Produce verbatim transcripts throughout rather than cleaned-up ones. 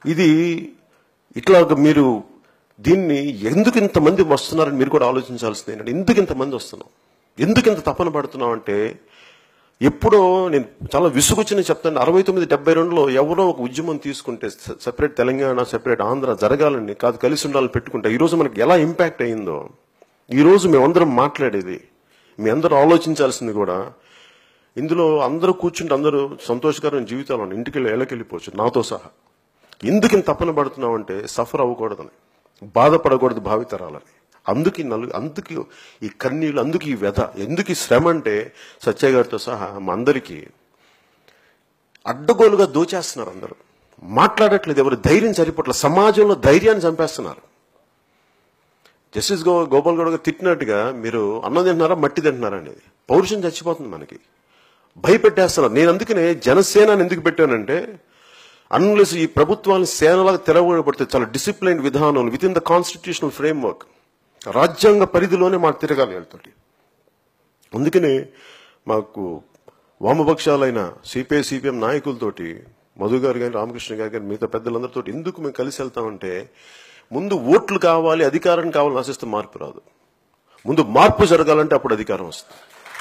ఇది ఇట్లా మీరు దీన్ని ఎందుకు ఇంతమంది వస్తున్నారని మీరు కూడా ఆలోచించాల్సింది ఏంటంటే, ఎందుకు ఇంతమంది వస్తున్నాం, ఎందుకు ఇంత తపన పడుతున్నాం అంటే, ఎప్పుడో నేను చాలా విసుగొచ్చిన చెప్తాను. అరవై తొమ్మిది డెబ్బై రెండులో ఎవరో ఒక ఉద్యమం తీసుకుంటే సెపరేట్ తెలంగాణ, సెపరేట్ ఆంధ్ర జరగాలని కాదు, కలిసి ఉండాలని పెట్టుకుంటే ఈరోజు మనకి ఎలా ఇంపాక్ట్ అయ్యిందో ఈరోజు మేమందరం మాట్లాడేది. మీ అందరూ ఆలోచించాల్సింది కూడా, ఇందులో అందరూ కూర్చుంటే అందరూ సంతోషకరమైన జీవితాలను ఇంటికి వెళ్ళి ఎళ్ళకెళ్ళిపోవచ్చు నాతో సహా. ఎందుకు ఇంత తపన పడుతున్నాం అంటే, సఫర్ అవ్వకూడదని, బాధపడకూడదు భావితరాలని. అందుకు నలుగు అందుకు ఈ కన్నీళ్ళు, అందుకు ఈ వ్యధ, ఎందుకు ఈ శ్రమ అంటే, సత్య గారితో సహా మా అందరికీ అడ్డగోలుగా దోచేస్తున్నారు. అందరూ మాట్లాడట్లేదు, ఎవరు ధైర్యం సరిపట్ల, సమాజంలో ధైర్యాన్ని చంపేస్తున్నారు. జస్టిస్ గో గోపాల్ గౌడ్ గారు తిట్టినట్టుగా మీరు అన్నం తింటున్నారా మట్టి తింటున్నారా అనేది పౌరుషం చచ్చిపోతుంది మనకి, భయపెట్టేస్తున్నారు. నేను అందుకనే జనసేన ఎందుకు పెట్టానంటే, అన్లెస్ ఈ ప్రభుత్వాన్ని సేనలాగా తెరవబడితే చాలా డిసిప్లైన్ విధానం with in the constitutional framework, రాజ్యాంగ పరిధిలోనే మాకు తిరగాలి వెళ్తుంది. అందుకనే మాకు వామపక్షాలైన సిపిఐ సిపిఎం నాయకులతోటి, మధు గారు కానీ రామకృష్ణ గారు కానీ మిగతా పెద్దలందరితో ఎందుకు మేము కలిసి వెళ్తామంటే, ముందు ఓట్లు కావాలి, అధికారం కావాలని ఆశిస్తే మార్పు రాదు. ముందు మార్పు జరగాలంటే అప్పుడు అధికారం వస్తుంది.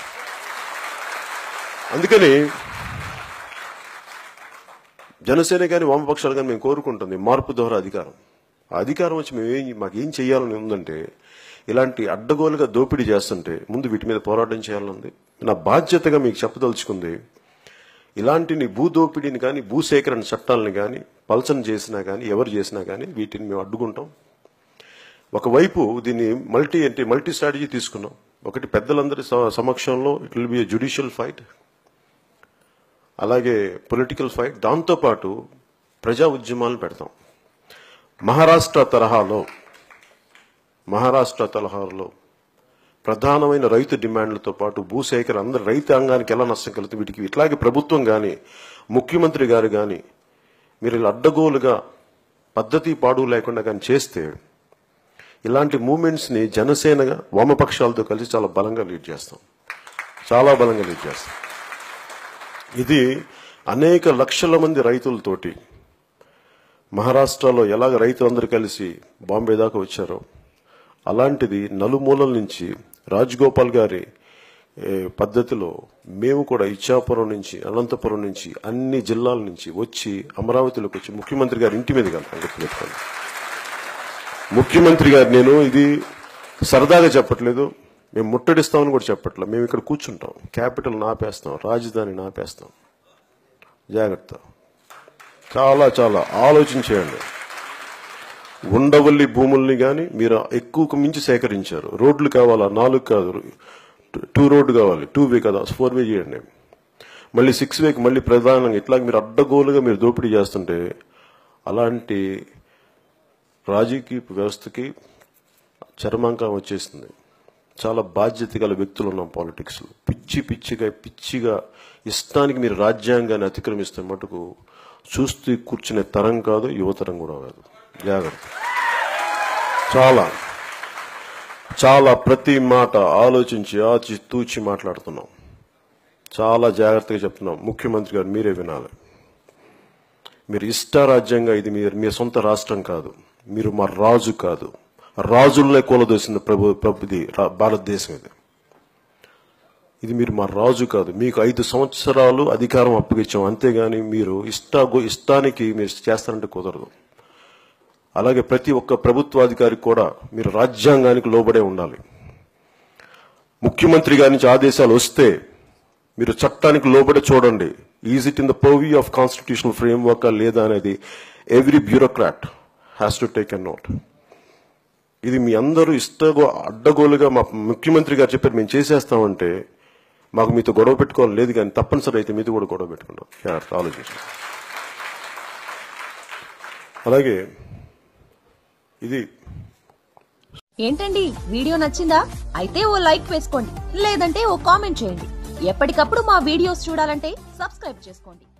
అందుకని జనసేన కానీ వామపక్షాలు కానీ మేము కోరుకుంటుంది మార్పు ద్వారా అధికారం. ఆ అధికారం వచ్చి మేమేం మాకేం చేయాలని ఉందంటే, ఇలాంటి అడ్డగోలుగా దోపిడీ చేస్తుంటే ముందు వీటి మీద పోరాటం చేయాలనుంది. నా బాధ్యతగా మీకు చెప్పదలుచుకుంది, ఇలాంటి భూ దోపిడీని కానీ భూసేకరణ చట్టాలను కానీ పల్చన చేసినా కానీ ఎవరు చేసినా కానీ వీటిని మేము అడ్డుకుంటాం. ఒకవైపు దీన్ని మల్టీ అంటే మల్టీ స్ట్రాటజీ తీసుకున్నాం. ఒకటి పెద్దలందరి సమక్షంలో it will be judicial fight, అలాగే పొలిటికల్ ఫైట్, దాంతోపాటు ప్రజా ఉద్యమాలను పెడతాం. మహారాష్ట్ర తరహాలో మహారాష్ట్ర తరహాలో ప్రధానమైన రైతు డిమాండ్లతో పాటు భూసేకరణ, అందరు రైతాంగానికి ఎలా నష్టం కలుగుతుంది వీటికి, ఇట్లాగే ప్రభుత్వం కానీ ముఖ్యమంత్రి గారు కానీ మీరు ఇలా అడ్డగోలుగా పద్ధతి పాడు లేకుండా కానీ చేస్తే, ఇలాంటి మూమెంట్స్ని జనసేనగా వామపక్షాలతో కలిసి చాలా బలంగా లీడ్ చేస్తాం, చాలా బలంగా లీడ్ చేస్తాం. ఇది అనేక లక్షల మంది రైతులతోటి మహారాష్ట్రలో ఎలాగ రైతులందరూ కలిసి బాంబే దాకా వచ్చారో, అలాంటిది నలుమూలల నుంచి రాజగోపాల్ గారి పద్ధతిలో మేము కూడా ఇచ్చాపురం నుంచి, అనంతపురం నుంచి, అన్ని జిల్లాల నుంచి వచ్చి అమరావతిలోకి వచ్చి ముఖ్యమంత్రి గారి ఇంటి మీద కలుపుతాను. ముఖ్యమంత్రి గారు, నేను ఇది సరదాగా చెప్పట్లేదు, మేము ముట్టడిస్తామని కూడా చెప్పట్లేదు. మేము ఇక్కడ కూర్చుంటాం, క్యాపిటల్ నాపేస్తాం, రాజధాని నాపేస్తాం. జాగ్రత్త, చాలా చాలా ఆలోచించేయండి. ఉండవల్లి భూముల్ని కానీ మీరు ఎక్కువకు మించి సేకరించారు. రోడ్లు కావాలా, నాలుగు కాదు, టూ రోడ్డు కావాలి, టూ వే కదా, ఫోర్ వే చేయండి. మళ్ళీ సిక్స్ వేకి మళ్ళీ ప్రధానంగా ఇట్లా మీరు అడ్డగోలుగా మీరు దోపిడీ చేస్తుంటే, అలాంటి రాజకీయ వ్యవస్థకి చరమాంకం వచ్చేస్తుంది. చాలా బాధ్యత గల వ్యక్తులు ఉన్నాం పాలిటిక్స్లో. పిచ్చి పిచ్చిగా పిచ్చిగా ఇష్టానికి మీరు రాజ్యాంగాన్ని అతిక్రమిస్తే మటుకు చూస్తూ కూర్చునే తరం కాదు, యువతరం కూడా కాదు. జాగ్రత్త, చాలా చాలా ప్రతి మాట ఆలోచించి ఆచి తూచి మాట్లాడుతున్నాం. చాలా జాగ్రత్తగా చెప్తున్నాం. ముఖ్యమంత్రి గారు మీరే వినాలి. మీరు ఇష్టారాజ్యంగా, ఇది మీరు మీ సొంత రాష్ట్రం కాదు, మీరు మా రాజు కాదు, రాజులనే కూలదోసింది ప్రభు ప్రభుది భారతదేశం. ఇది ఇది మీరు మా రాజు కాదు. మీకు ఐదు సంవత్సరాలు అధికారం అప్పగించాం, అంతేగాని మీరు ఇష్టా ఇష్టానికి మీరు చేస్తారంటే కుదరదు. అలాగే ప్రతి ఒక్క ప్రభుత్వాధికారికి కూడా మీరు రాజ్యాంగానికి లోబడే ఉండాలి. ముఖ్యమంత్రి గారి నుంచి ఆదేశాలు వస్తే మీరు చట్టానికి లోబడే చూడండి. Is it in the purview of constitutional framework లేదా అనేది every bureaucrat has to take a note. ఇది మీ అందరూ ఇష్టగో అడ్డగోలుగా మా ముఖ్యమంత్రి గారు చెప్పారు మేము చేసేస్తామంటే, మాకు మీతో గొడవ పెట్టుకోవాలి లేదు, కానీ తప్పనిసరి అయితే మీతో కూడా గొడవ పెట్టుకుంటాం. ఆలోచించండి. అలాగే ఇది ఏంటండి, వీడియో నచ్చిందా? అయితే ఓ లైక్ వేసుకోండి, లేదంటే ఓ కామెంట్ చేయండి. ఎప్పటికప్పుడు మా వీడియోస్ చూడాలంటే సబ్స్క్రైబ్ చేసుకోండి.